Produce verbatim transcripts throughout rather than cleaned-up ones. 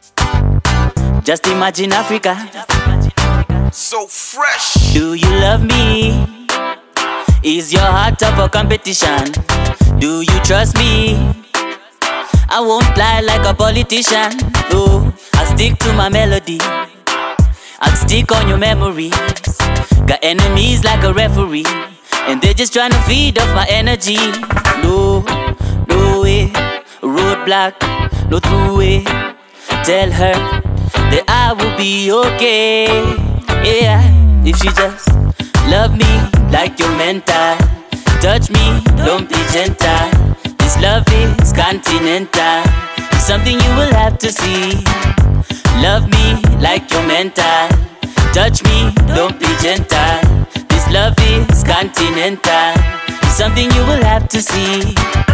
Just imagine Africa. So fresh. Do you love me? Is your heart up for competition? Do you trust me? I won't lie like a politician. No, I'll stick to my melody. I'll stick on your memories. Got enemies like a referee, and they're just trying to feed off my energy. No, no way, roadblock, no through way. Tell her that I will be okay. Yeah, if she just love me like you're mental. Touch me, don't be gentle. This love is continental. It's something you will have to see. Love me like you're mental. Touch me, don't be gentle. This love is continental. It's something you will have to see.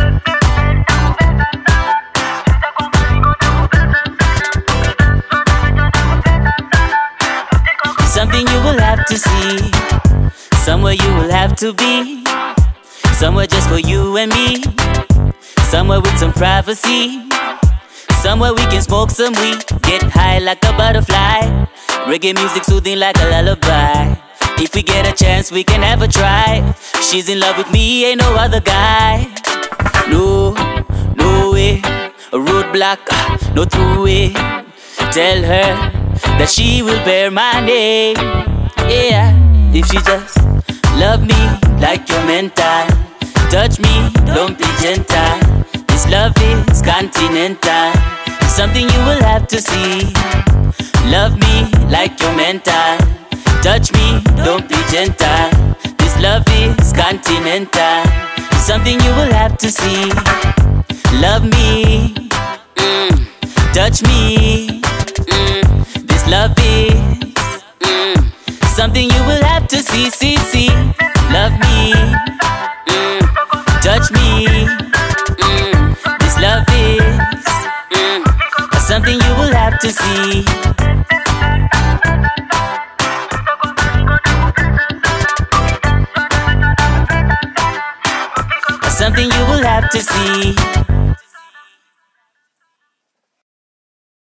It's something you will have to see. Somewhere you will have to be. Somewhere just for you and me. Somewhere with some privacy. Somewhere we can smoke some weed, get high like a butterfly. Reggae music soothing like a lullaby. If we get a chance, we can have a try. She's in love with me, ain't no other guy. No, no way, a roadblock, no through way. Tell her that she will bear my name. Yeah, if she just love me like you're mental. Touch me, don't be gentle. This love is continental. It's something you will have to see. Love me like you're mental. Touch me, don't be gentle. This love is continental. It's something you will have to see. Love me, mm. Touch me, mm. This love is mm. something you will have to see, see, see. Love me, mm. Touch me, mm. This love is mm. something you will have to see. Something you will have to see.